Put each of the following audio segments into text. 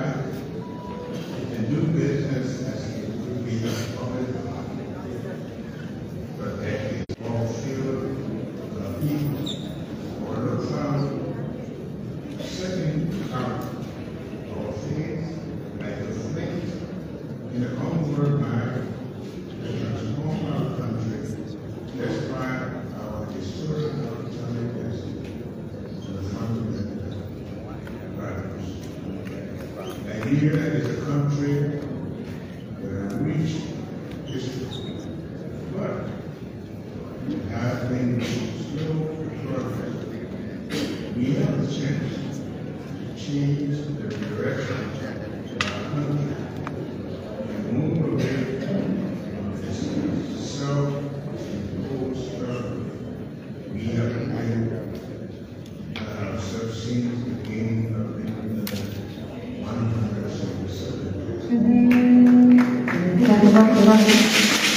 back and do business as it would be a public but that is fulfilled the people or the found second part of things like the flint in the homeward mind that transform our country despite our historical challenges to the fundamental values. Nigeria is a country with a rich history, but it has been slow progress. We have the chance to change the direction of our country and move away from this self-imposed struggle we have been ourselves since the beginning of the 177 years.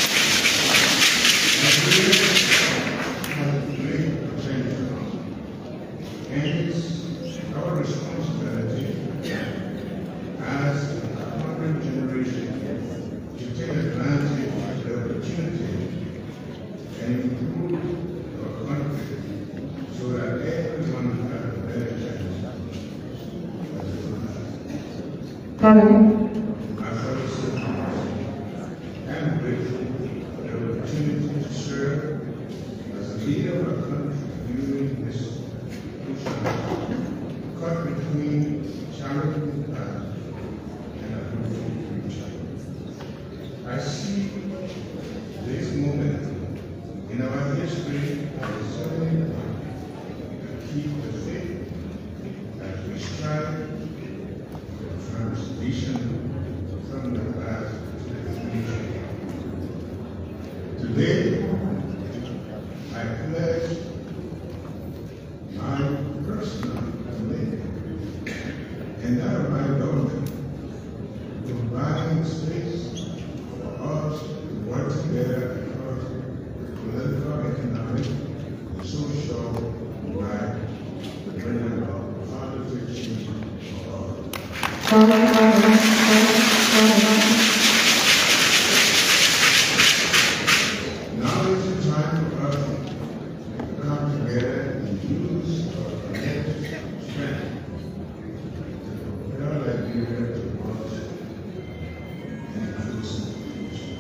Our responsibility as a current generation to take advantage of the opportunity and improve our country so that everyone has a better chance. My fellow citizens, I am grateful for the opportunity to serve as a leader of our country during this caught between challenging past and a hopeful future. I see this moment in our history as a certain to keep the faith as we strive for transition from the past to the future. Today, I pledge my personal commitment and that of my government to provide space for us to work together across the political, economic, and social right to bring about positive change for all. Now is the time for us to come together and use our collective strength to propel Nigeria towards an inclusive future.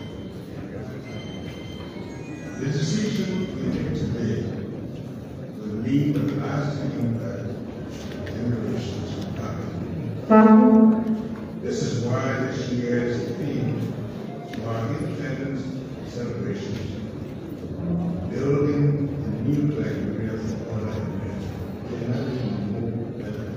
The decision we make today will leave a lasting impact on generations to come. This is why this year's theme to our independence celebrations, building a new Nigeria for all Nigerians, cannot be more than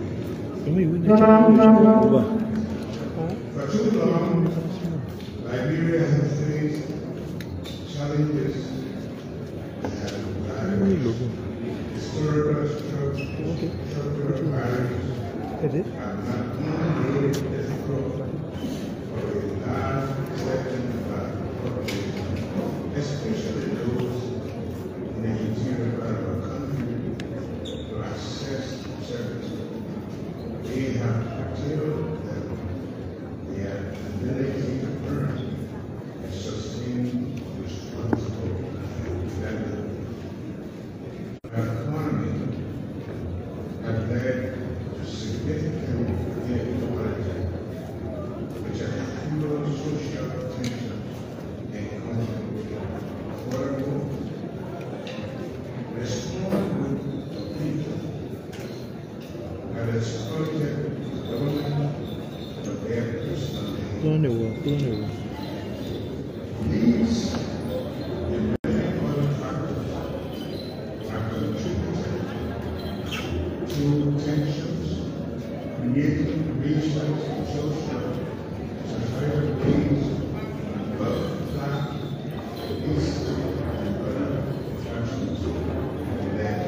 appropriate. For too long, Nigeria has faced challenges that have divided historical structural barriers have not only made it difficult for a large segment of our population, especially those in the interior part of our country, to access services. They have curtailed their ability to earn and sustain responsible development. Our economy has led to significant inequality, which has fueled social tension and conflict. Furthermore, responsible people have exploited government for their personal gain. These and many other factors have contributed to tensions, creating racial, social, societal gains, above black, east, and other factions in their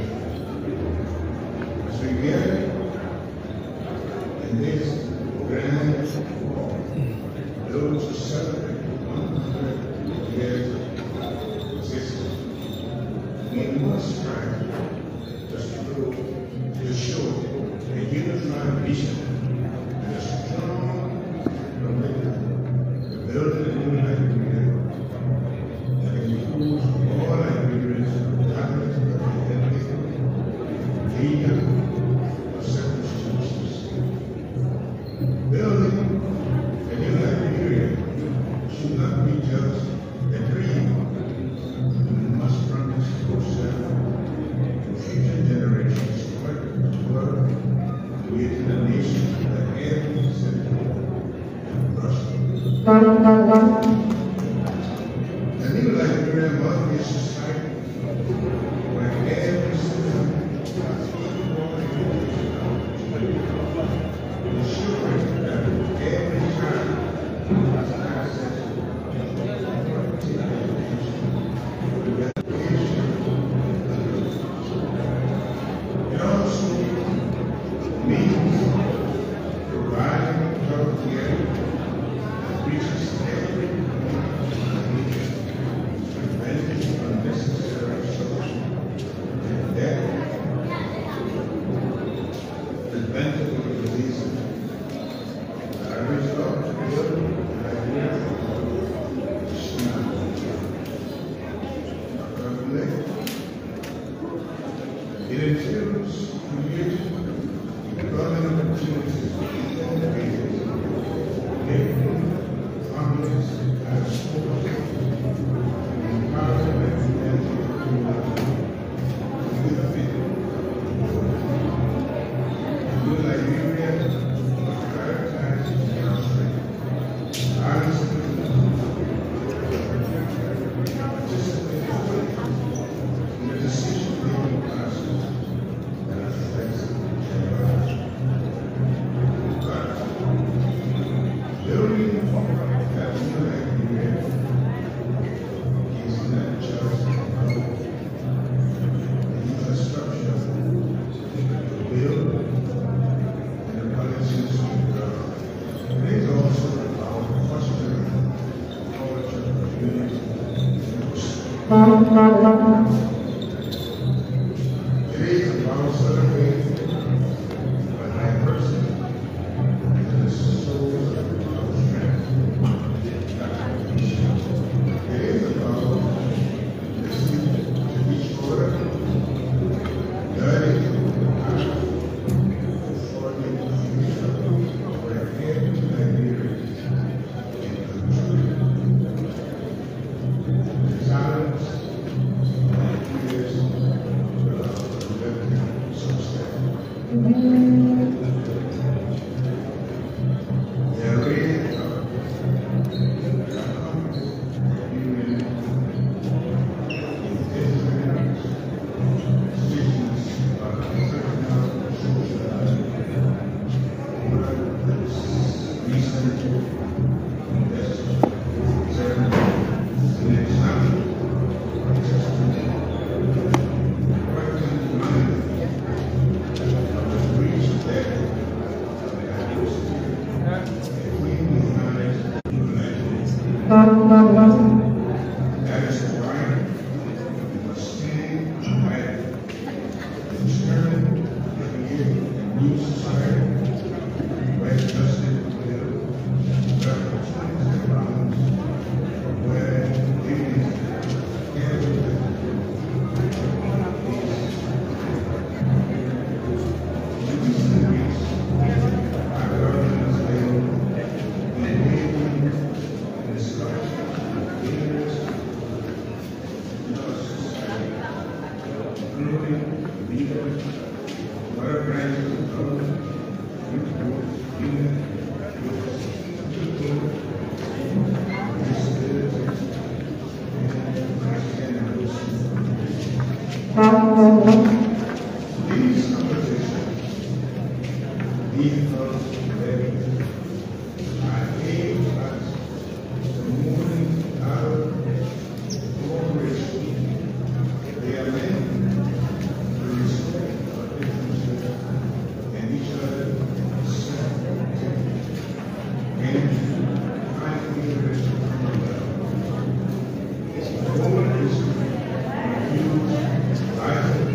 as we gather in this grand fall, those who celebrate 100 years of existence, we must strive to show a unified vision a strong commitment to building a new Liberia that includes all Liberians regardless of their ethnic, legal, or circumstances. Building a new Liberia should not be just a dream. We must promise ourselves to future generations what creating a nation that every citizen can prosper. The new Liberia must be a society where every citizen has equal opportunity, ensuring that every child has access to quality education. It also means providing health care that reaches every community, preventing unnecessary social and death, preventable diseases. As a result, building Liberia is not it entails creating employment opportunities for individuals, making families as empowering and New Liberia prioritizes counseling, in the decision-making process that affects generation. But building that new Liberia is not just about the infrastructure to build and the policies to develop. It is also about fostering culture, unity, it is about celebrating a diversity and the soul of our strength. It is about listening to each other, learning how to forming a future where every Liberian can contribute. The talents and ideas of collective success. There is a community that is why we must stand united and determined to create a new society where justice will, where opportunities abound, where dignity can be in recent weeks, our government has been engaging in discussion with leaders in our society, including leaders of other branches of government, youth groups, union groups, people with disabilities, and transgender persons. These conversations lead us today. I aim at the moving out of cooperation. They are meant to respect our differences and each other's self-activity and find interest in one another. The goal is to refuse violence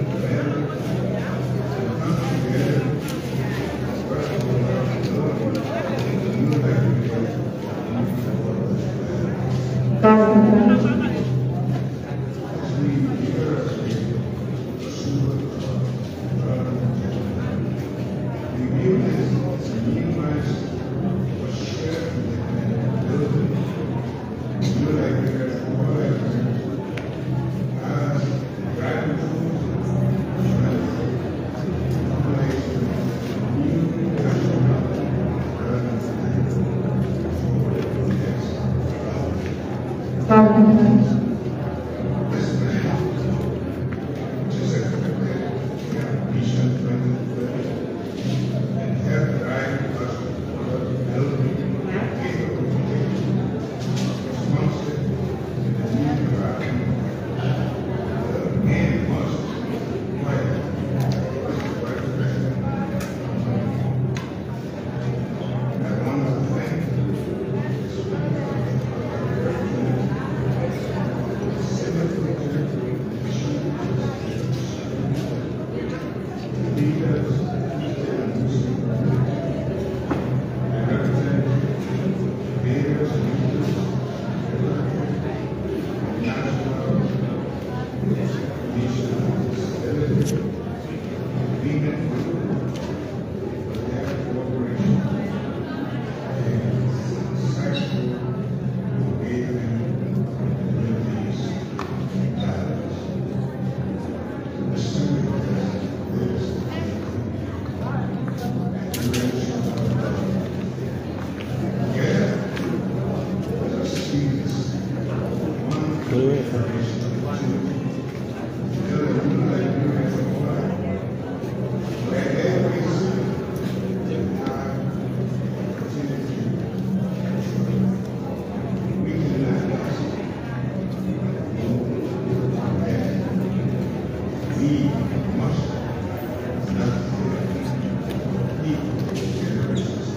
we must not keep generations.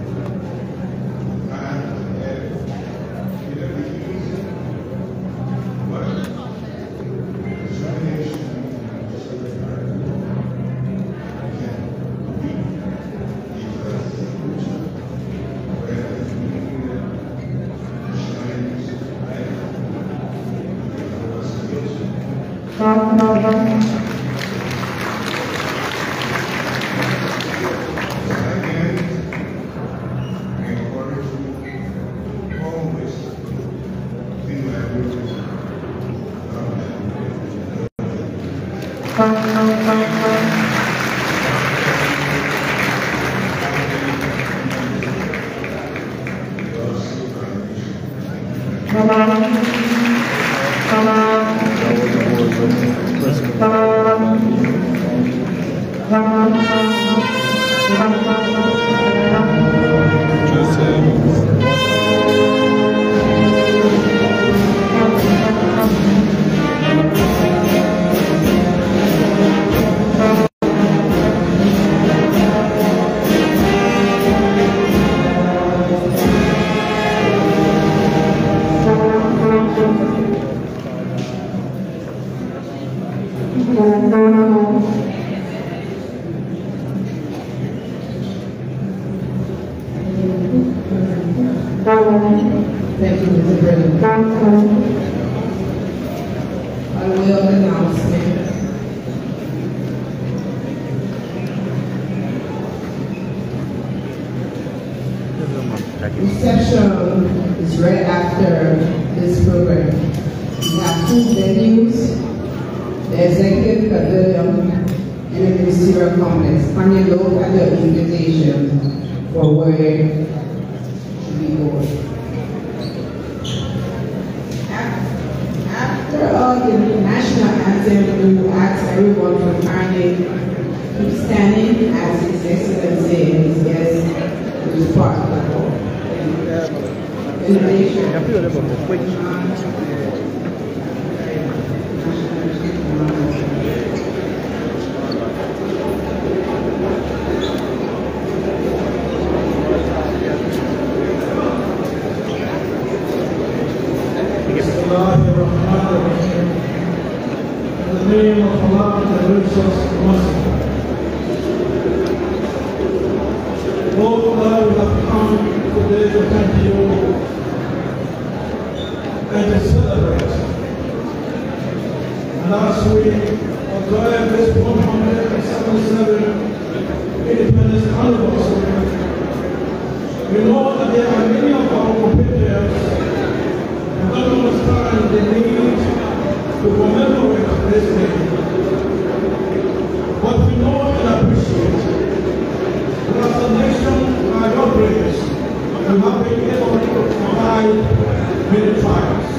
And it will be easy, but determination and self-regard can be because the future where the community shines bright for us to Thank you, Mr. President. I will announce reception is right after this program. We have two venues, the Executive Pavilion and the Ministerial Complex. Can you look at the invitation for where we go? After the national anthem, we will ask everyone from Carnegie to keep standing as His Excellency and his guests will depart. In the name of Allah, the gracious mercy. Lord Allah, we have come today to thank you and to celebrate. And as we observe this 177 independence anniversary, we know that there are many of our compatriots who don't understand the need to commemorate this day. But we know and appreciate that as a nation, by your grace, we have been able to survive many trials.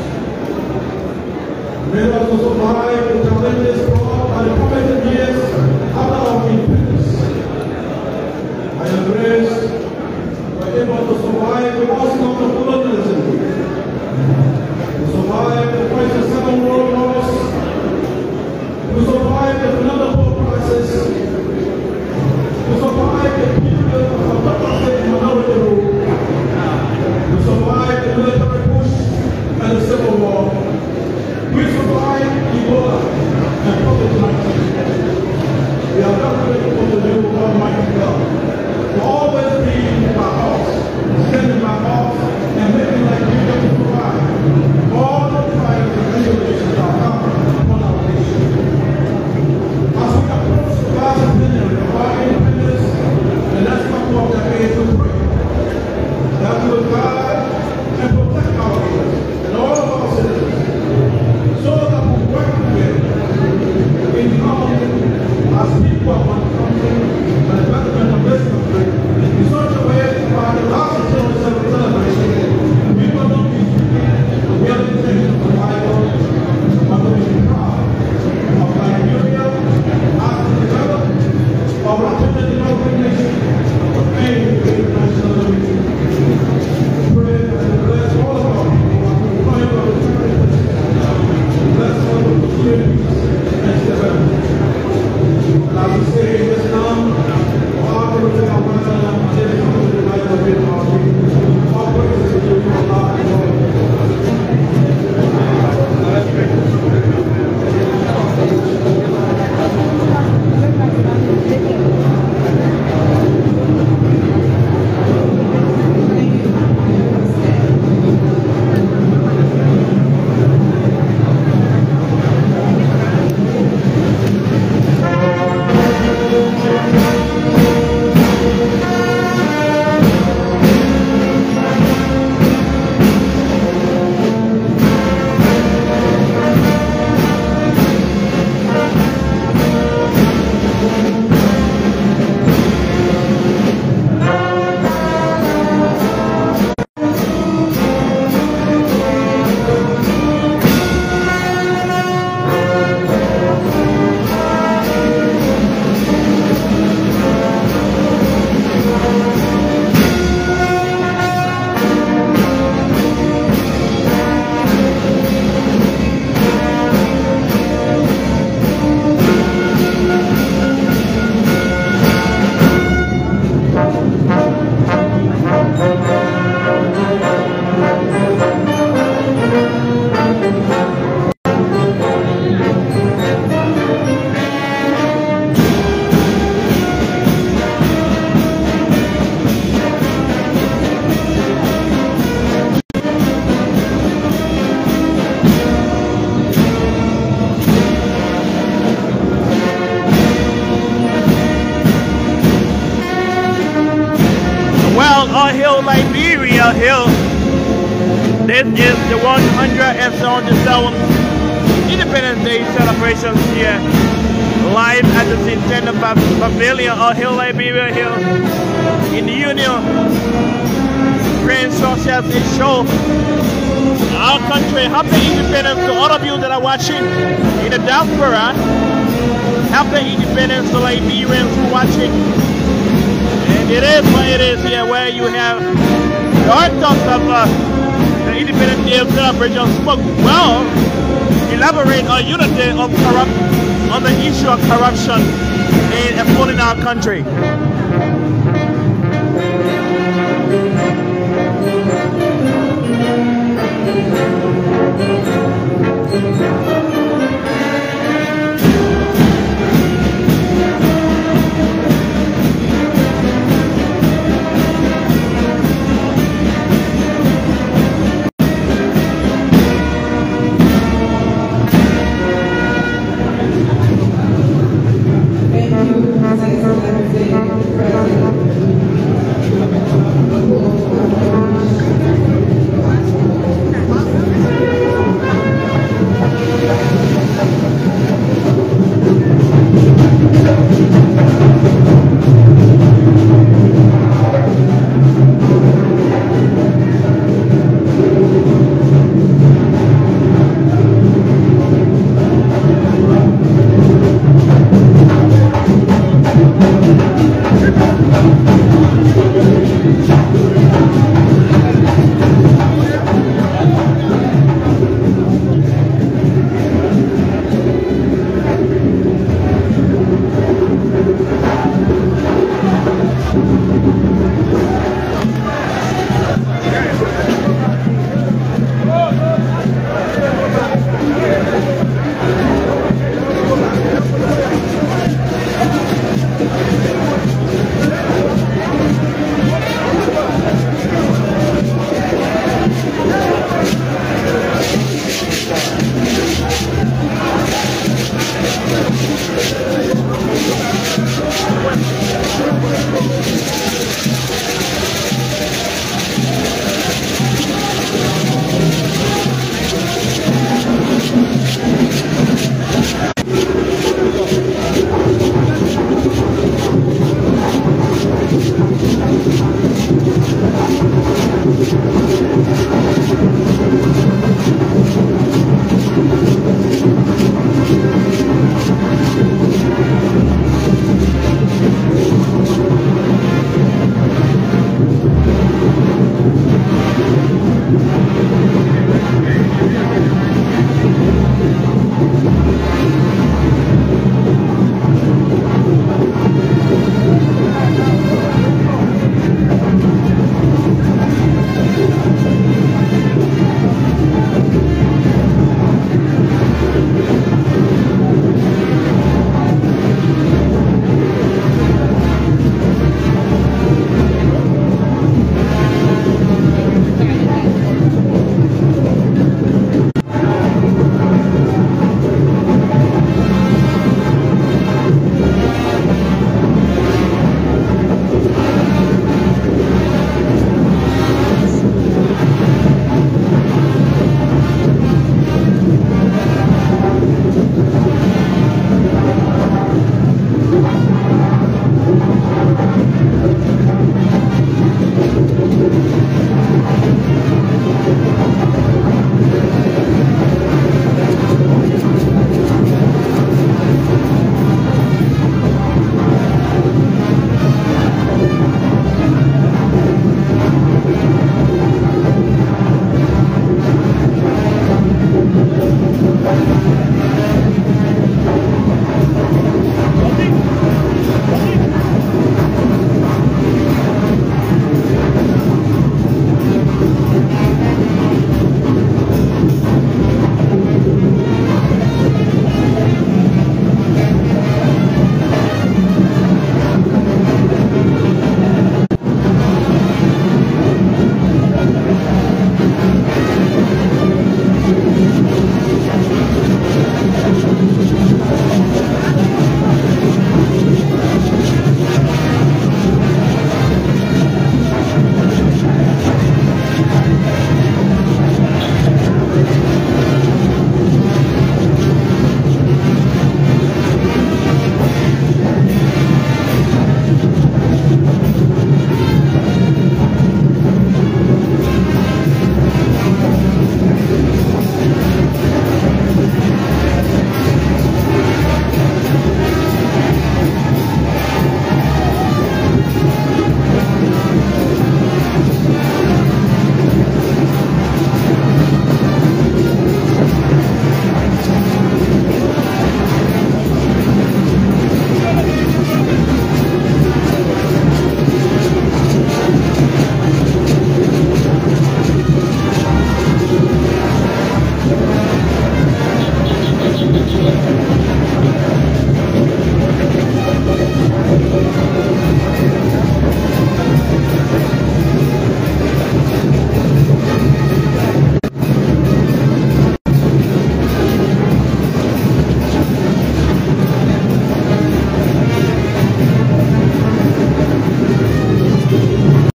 We have also survived the challenges brought by the formative years after our independence. By your grace, we are able to survive the onslaught of colonialism. We survived the first and second world wars. We survived the financial crisis. We survived the period of apartheid minority rule. We survived the military push and the civil war. We survived Ebola and COVID-19. We are not grateful to you, Almighty God, for always being in my house, standing my house, and making like you to survive all the trials and tribulations that come upon our nation. As we approach the last Hill, Liberia Hill. This is the 177th Independence Day celebrations here, live at the Centennial Pavilion of Hill, Liberia Hill, in the Union Grand Society show. Our country, happy independence to all of you that are watching in the diaspora. Happy independence to Liberians watching. And it is what it is here, where you have the authors of the Independence Day celebration spoke well, elaborate on unity of on the issue of corruption in our country.